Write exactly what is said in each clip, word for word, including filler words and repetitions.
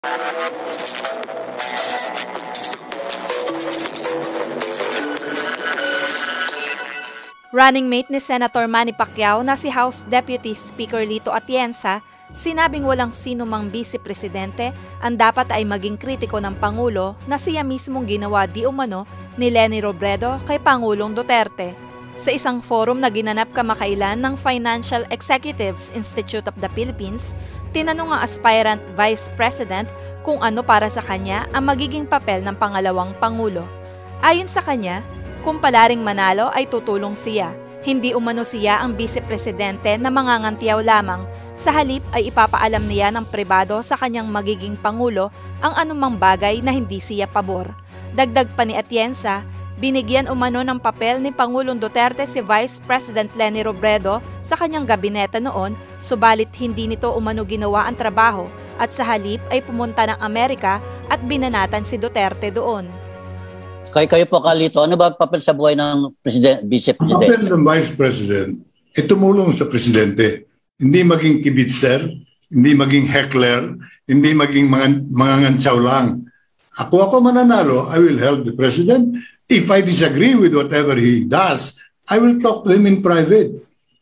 Running mate ni Senator Manny Pacquiao na si House Deputy Speaker Lito Atienza, sinabing walang sino mang vice-presidente ang dapat ay maging kritiko ng Pangulo na siya mismong ginawa di umano ni Leni Robredo kay Pangulong Duterte. Sa isang forum na ginanap kamakailan ng Financial Executives Institute of the Philippines, tinanong ang aspirant Vice President kung ano para sa kanya ang magiging papel ng pangalawang Pangulo. Ayon sa kanya, kung palaring manalo ay tutulong siya. Hindi umano siya ang vice-presidente na mangangantiyaw lamang. Sa halip ay ipapaalam niya ng pribado sa kanyang magiging pangulo ang anumang bagay na hindi siya pabor. Dagdag pa ni Atienza, binigyan umano ng papel ni Pangulong Duterte si Vice President Leni Robredo sa kanyang gabinete noon, subalit hindi nito umano ginawa ang trabaho at sa halip ay pumunta ng Amerika at binanatan si Duterte doon. Kay kayo po, Kalito, ano ba papel sa buhay ng president, vice-president? Papel ng vice president ay tumulong sa presidente. Hindi maging kibitser, hindi maging heckler, hindi maging mga, mga ngantsaw lang. Ako ako mananalo, I will help the president. If I disagree with whatever he does, I will talk to him in private.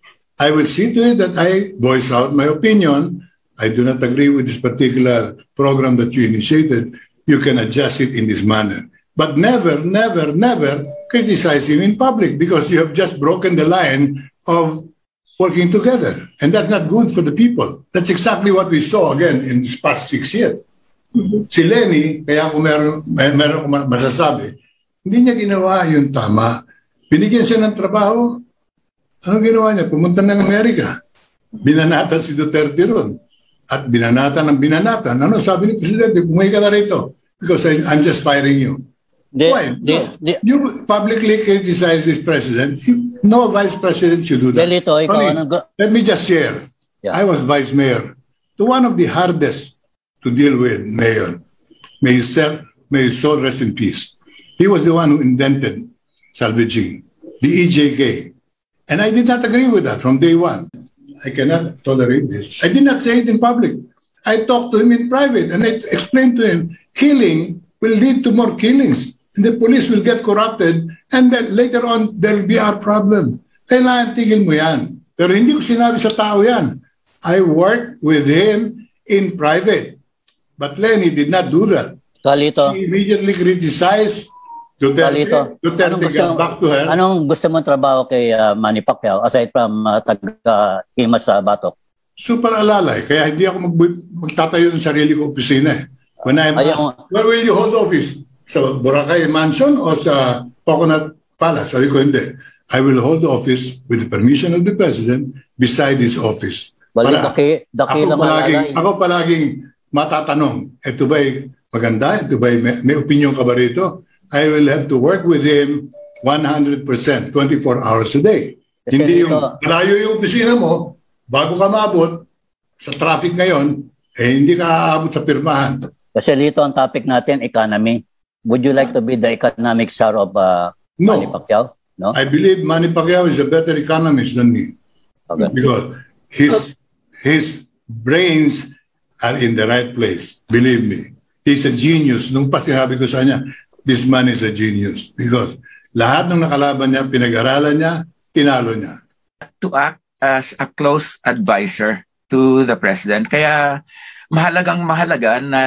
I will see to it that I voice out my opinion. I do not agree with this particular program that you initiated. You can adjust it in this manner. But never, never, never criticize him in public because you have just broken the line of working together. And that's not good for the people. That's exactly what we saw again in this past six years. Mm-hmm. Si Leni, kaya kung meron, meron akong masasabi, hindi niya ginawa yung tama. Binigyan siya ng trabaho. Anong ginawa niya? Pumunta ng Amerika. Binanatan si Duterte ron. At binanatan ng binanatan. Ano sabi ni Presidente? Bumay ka na rito because I, I'm just firing you. The, Why? the, the, you publicly criticize this president. No vice president should do that. Lito, ikaw, Tony, anong, let me just share. Yeah. I was vice mayor. To one of the hardest to deal with mayor. May his, may his soul rest in peace. He was the one who invented salvaging, the E J K. And I did not agree with that from day one. I cannot tolerate this. I did not say it in public. I talked to him in private and I explained to him, killing will lead to more killings. And the police will get corrupted and then later on, there'll be our problem. Kailangan tigil mo yan. Pero hindi ko sinabi sa tao yan. I worked with him in private. But Leni did not do that. Kalito. She immediately criticized Duterte. Kalito. Duterte got back to her. Anong gusto mong trabaho kay uh, Manny Pacquiao aside from uh, taga-himas sa Batok? Super alalay. Kaya hindi ako mag magtatayo ng sarili ko opisina eh. When I'm asked, where will you hold office? Sa Boracay Mansion o sa Coconut Palace? Sabi ko, hindi. I will hold the office with the permission of the President beside his office. Bali, daki, daki ako, palaging, ako palaging matatanong, ito ba'y maganda? Ito ba'y may, may opinion ka ba rito? I will have to work with him one hundred percent, twenty-four hours a day. Kasi hindi yung malayo yung opisina mo, bago ka maabot sa traffic ngayon, eh hindi ka aabot sa pirmahan. Kasi dito ang topic natin, economy. Would you like to be the economic czar of uh, no. Manny Pacquiao? No. I believe Manny Pacquiao is a better economist than me. Okay. Because his his brains are in the right place. Believe me. He's a genius. Nung pa sinabi ko sa kanya, this man is a genius. Because lahat ng nakalaban niya, pinag-aralan niya, tinalo niya. To act as a close advisor to the President. Kaya mahalagang mahalaga na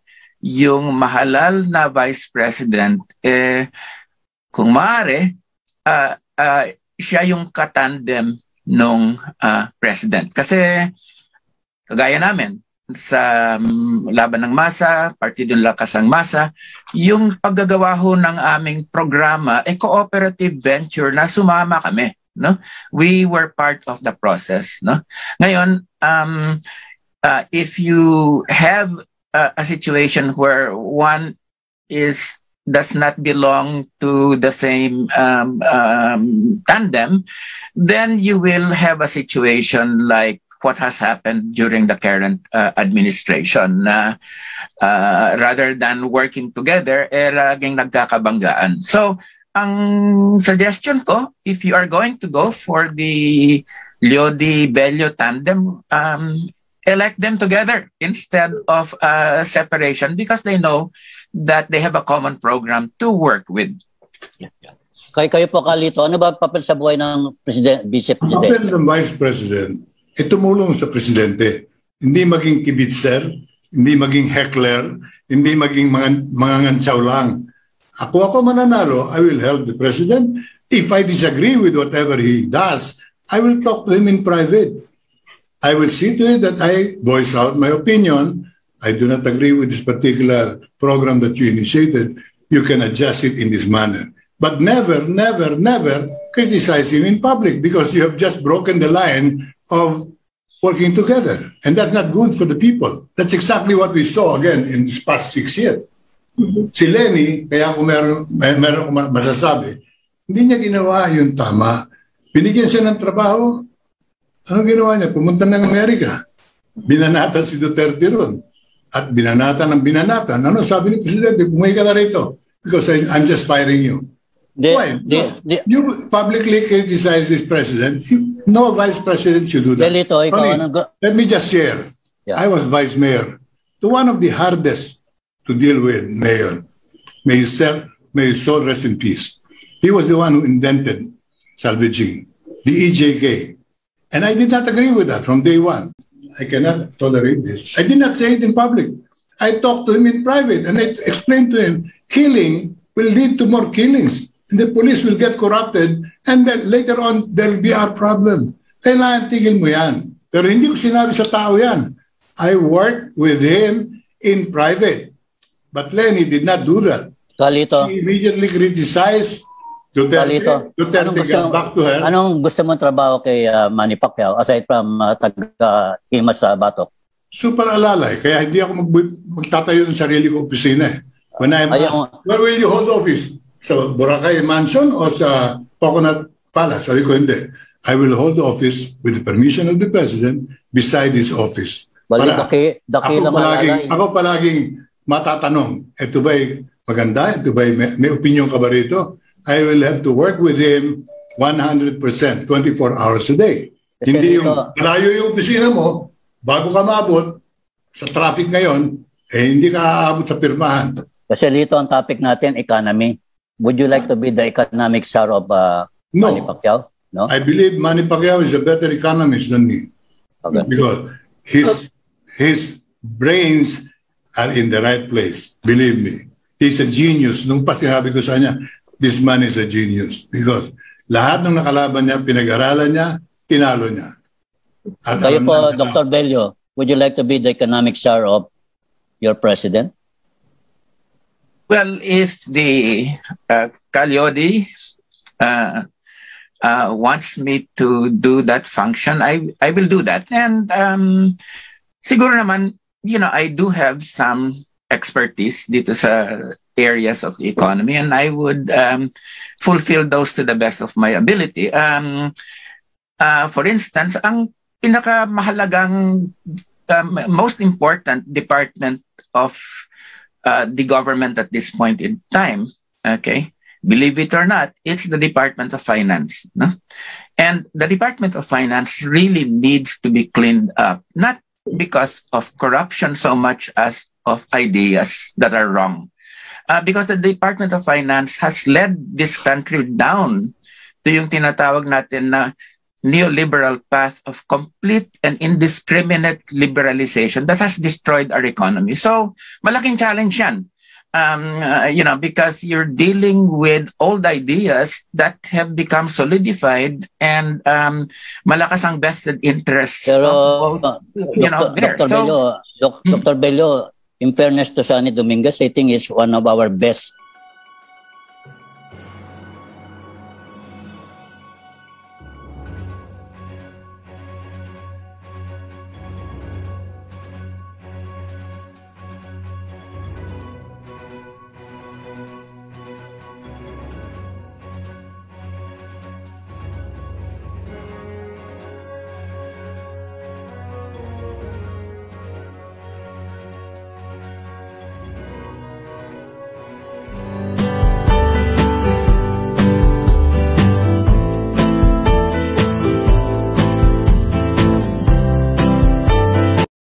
yung mahalal na Vice President, eh, kung maaari, uh, uh, siya yung katandem ng uh, President. Kasi, kagaya namin, sa um, Laban ng Masa, Partidong Lakas ng Masa, yung paggagawa ho ng aming programa, eh, cooperative venture na sumama kami. No? We were part of the process. No? Ngayon, um, uh, if you have Uh, a situation where one is does not belong to the same um, um, tandem, then you will have a situation like what has happened during the current uh, administration. Uh, uh, rather than working together, eh, laging nagkakabanggaan. So, ang suggestion ko, if you are going to go for the Leody Bello tandem, um, elect them together instead of uh, separation because they know that they have a common program to work with. Kay kayo po, Carlito, ano ba papel sa buhay ng president, vice president? Papel ng vice president, e tumulong sa presidente. Hindi maging kibitser, hindi maging heckler, hindi maging mga, mga ngantsaw lang. Ako ako mananalo, I will help the president. If I disagree with whatever he does, I will talk to him in private. I will see to it that I voice out my opinion. I do not agree with this particular program that you initiated. You can adjust it in this manner. But never, never, never criticize him in public because you have just broken the line of working together. And that's not good for the people. That's exactly what we saw again in this past six years. Mm-hmm. Si Lenny, kaya kung meron, meron akong masasabi, hindi niya ginawa yung tama. Binigyan siya ng trabaho. Anong ginawa niya? Pumunta ng Amerika. Binanatan si Duterte ron. At binanatan ng binanatan. Ano sabi ni Presidente? Bumay ka na rito because I, I'm just firing you. The, Why? the, the, you publicly criticize this president. No vice president should do that. Lito, ikaw, Tony, anong, let me just share. Yeah. I was vice mayor. To one of the hardest to deal with mayor. May his, may his soul rest in peace. He was the one who invented salvaging, the E J K. And I did not agree with that from day one. I cannot tolerate this. I did not say it in public. I talked to him in private and I explained to him, killing will lead to more killings. And the police will get corrupted and then later on, there will be our problem. Kailangan tigil mo yan. Pero hindi ko sinabi sa tao yan. I worked with him in private. But Lenny did not do that. Carlito, She immediately criticized Duterte. Carlito, Duterte anong gusto, got back to her. anong gusto mong trabaho kay uh, Manny Pacquiao aside from uh, taga-himas sa Batok? Super alalay. Kaya hindi ako mag magtatayo ng sarili ko opisina. Eh. When I'm Ayaw, asked, where will you hold office? Sa Boracay Mansion o sa Coconut Palace? Sabi ko, hindi. I will hold office with the permission of the President beside his office. Bali, Para daki, daki ako, palaging, malalay. ako palaging matatanong, ito ba'y maganda? Ito ba'y may, may opinion ka ba rito? I will have to work with him one hundred percent, twenty-four hours a day. Kasi Hindi yung dito, malayo yung opisina mo, bago ka maabot, sa traffic ngayon, eh hindi ka aabot sa pirmahan. kasi dito ang topic natin, economy. Would you like to be the economic czar of uh, No. Manny Pacquiao? No? I believe Manny Pacquiao is a better economist than me. Okay. Because his his brains are in the right place. Believe me. He's a genius. Nung pa sinabi ko sa kanya, this man is a genius. Because lahat ng nakalaban niya, pinag-aralan niya, tinalo niya. At Kayo alam po, natin na- Doctor Bello, would you like to be the economic czar of your president? Well, if the uh, Calyodi uh, uh, wants me to do that function, I I will do that. And um, siguro naman, you know, I do have some expertise dito sa areas of the economy, and I would um, fulfill those to the best of my ability. Um, uh, for instance, ang pinakamahalagang, um, most important department of Uh, the government at this point in time, okay, believe it or not, it's the Department of Finance. No? And the Department of Finance really needs to be cleaned up, not because of corruption so much as of ideas that are wrong. Uh, because the Department of Finance has led this country down to yung tinatawag natin na neoliberal path of complete and indiscriminate liberalization that has destroyed our economy. So, malaking challenge yan. Um, uh, you know, because you're dealing with old ideas that have become solidified and um, malakas ang vested interests Pero, of both, you know, there. Doctor So, Bello, Doc, Hmm. Doctor Bello, in fairness to Sonny Dominguez, I think is one of our best